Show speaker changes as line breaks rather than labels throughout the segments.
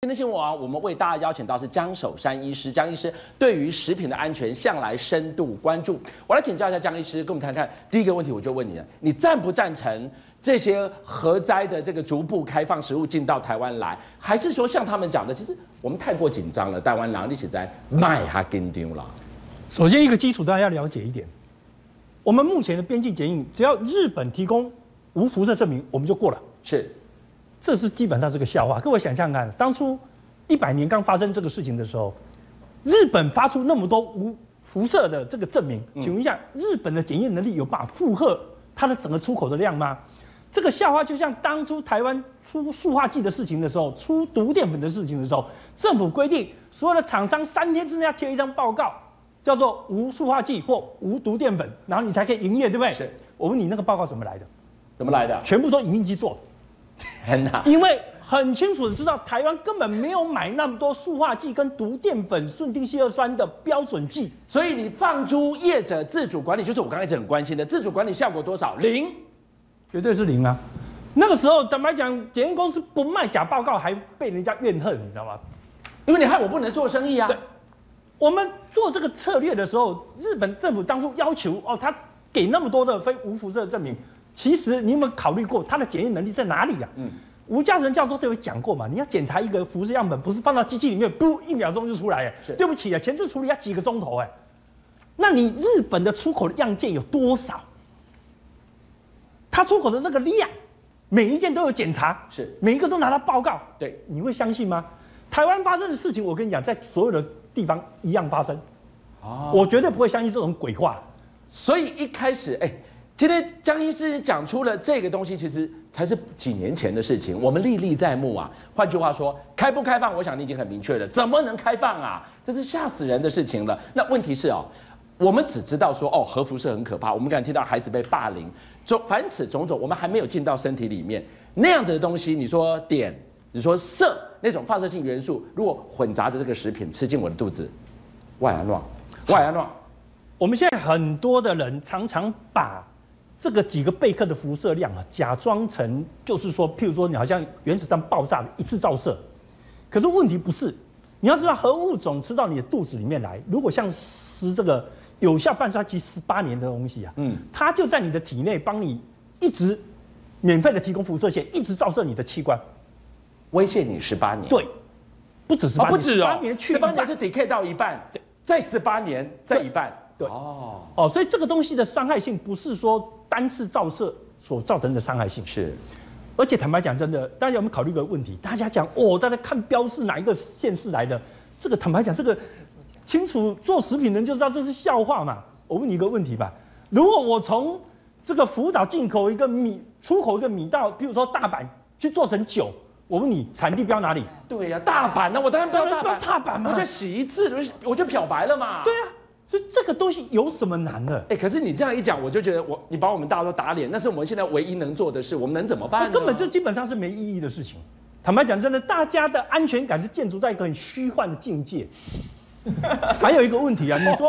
今天新闻网，我们为大家邀请到是江守山医师，江医师对于食品的安全向来深度关注。我来请教一下江医师，跟我们谈谈第一个问题，我就问你了，你赞不赞成这些核灾的这个逐步开放食物进到台湾来，还是说像他们讲的，其实我们太过紧张了，台湾人一起在卖哈紧张了？
首先，一个基础大家要了解一点，我们目前的边境检疫，只要日本提供无辐射证明，我们就过了。
是。
这是基本上是个笑话。各位想想看，当初100年刚发生这个事情的时候，日本发出那么多无辐射的这个证明，请问一下，日本的检验能力有办法负荷它的整个出口的量吗？这个笑话就像当初台湾出塑化剂的事情的时候，出毒淀粉的事情的时候，政府规定所有的厂商3天之内要贴一张报告，叫做无塑化剂或无毒淀粉，然后你才可以营业，对不对？
是。
我问你，那个报告怎么来的？
怎么来的？
全部都影印机做的。
天哪！
因为很清楚的知道，台湾根本没有买那么多塑化剂跟毒淀粉、顺丁烯二酸的标准剂，
所以你放诸业者自主管理，就是我刚才一直很关心的自主管理效果多少？0，
绝对是0啊！那个时候坦白讲，检验公司不卖假报告，还被人家怨恨，你知道吗？
因为你害我不能做生意啊。
对，我们做这个策略的时候，日本政府当初要求他给那么多的非无辐射证明。其实你有没有考虑过它的检验能力在哪里呀？吴嘉诚教授都有讲过嘛，你要检查一个辐射样本，不是放到机器里面，不1秒钟就出来。对不起啊，前置处理要几个钟头那你日本的出口的样件有多少？他出口的那个量，每一件都有检查，
是
每一个都拿到报告。
对，
你会相信吗？台湾发生的事情，我跟你讲，在所有的地方一样发生。我绝对不会相信这种鬼话。
所以一开始，今天江医师讲出了这个东西，其实才是几年前的事情，我们历历在目啊。换句话说，开不开放，我想你已经很明确了，怎么能开放啊？这是吓死人的事情了。那问题是我们只知道说核辐射很可怕，我们敢听到孩子被霸凌，凡此种种，我们还没有进到身体里面那样子的东西。你说碘，你说铯那种放射性元素，如果混杂着这个食品吃进我的肚子，外安乱。
我们现在很多的人常常把这个几个贝克的辐射量假装成就是说，譬如说你好像原子弹爆炸的一次照射，可是问题不是。你要知道，核物种吃到你的肚子里面来，如果像吃这个有效半衰期18年的东西它就在你的体内帮你一直免费的提供辐射线，一直照射你的器官，
威胁你18年。
对，不止18年，
不止
18年去
18年是 decay 到一半，再18年再一半。
对所以这个东西的伤害性不是说单次照射所造成的伤害性
是，
而且坦白讲，真的，大家有没有考虑一个问题？大家讲大家看标示哪一个县市来的，这个坦白讲，这个清楚做食品人就知道这是笑话嘛。我问你一个问题吧，如果我从这个福岛进口一个米，出口一个米到，比如说大阪去做成酒，我问你产地标哪里？
对呀，大阪呢，我当然不要大阪
嘛，
我就洗一次，我就漂白了嘛。
对啊。所以这个东西有什么难的？
可是你这样一讲，我就觉得你把我们大家都打脸，那是我们现在唯一能做的事，我们能怎么办呢？
根本就基本上是没意义的事情。坦白讲，真的，大家的安全感是建筑在一个很虚幻的境界。还有一个问题啊，你说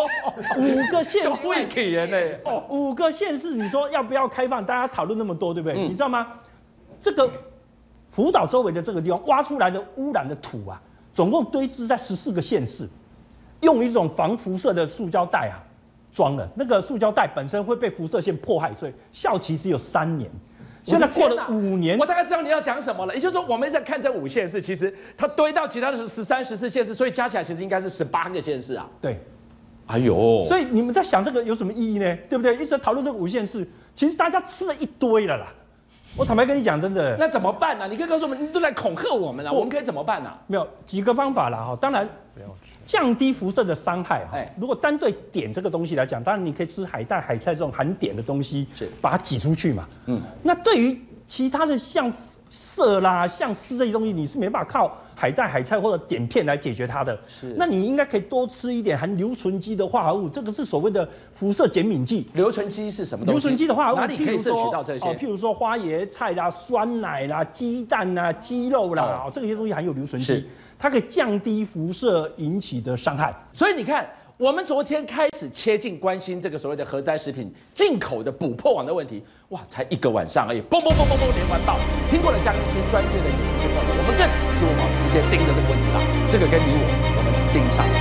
5个县市，5个县市，你说要不要开放？大家讨论那么多，对不对？你知道吗？这个福岛周围的这个地方挖出来的污染的土总共堆积在14个县市。用一种防辐射的塑胶袋装了，那个塑胶袋本身会被辐射线迫害，所以效期只有3年。现在过了5年，
我大概知道你要讲什么了。也就是说，我们在看这5县市，其实它堆到其他的13、14县市，所以加起来其实应该是18个县市啊。
对，
哎呦，
所以你们在想这个有什么意义呢？对不对？一直在讨论这个5县市，其实大家吃了一堆了啦。我坦白跟你讲，真的，
那怎么办呢？你可以告诉我们，你都来恐吓我们了，我们可以怎么办呢？
没有几个方法啦当然降低辐射的伤害如果单对碘这个东西来讲，当然你可以吃海带、海菜这种含碘的东西，把它挤出去嘛。那对于其他的像铯啦、像铯这些东西，你是没办法靠海带、海菜或者碘片来解决它的。那你应该可以多吃一点含硫醇基的化合物，这个是所谓的辐射减敏剂。
硫醇基是什么东西？
硫醇基的化合物
哪里可以摄取到这些？
譬如说花椰菜啦、酸奶啦、鸡蛋啦、鸡肉啦，这些东西含有硫醇基，它可以降低辐射引起的伤害。
所以你看，我们昨天开始切进关心这个所谓的核灾食品进口的补破网的问题，哇，才1个晚上而已，嘣嘣嘣嘣嘣连环爆。听过了江医师专业的解析之后呢，我们更进入直接先盯着这个问题啦。这个跟你我们盯上。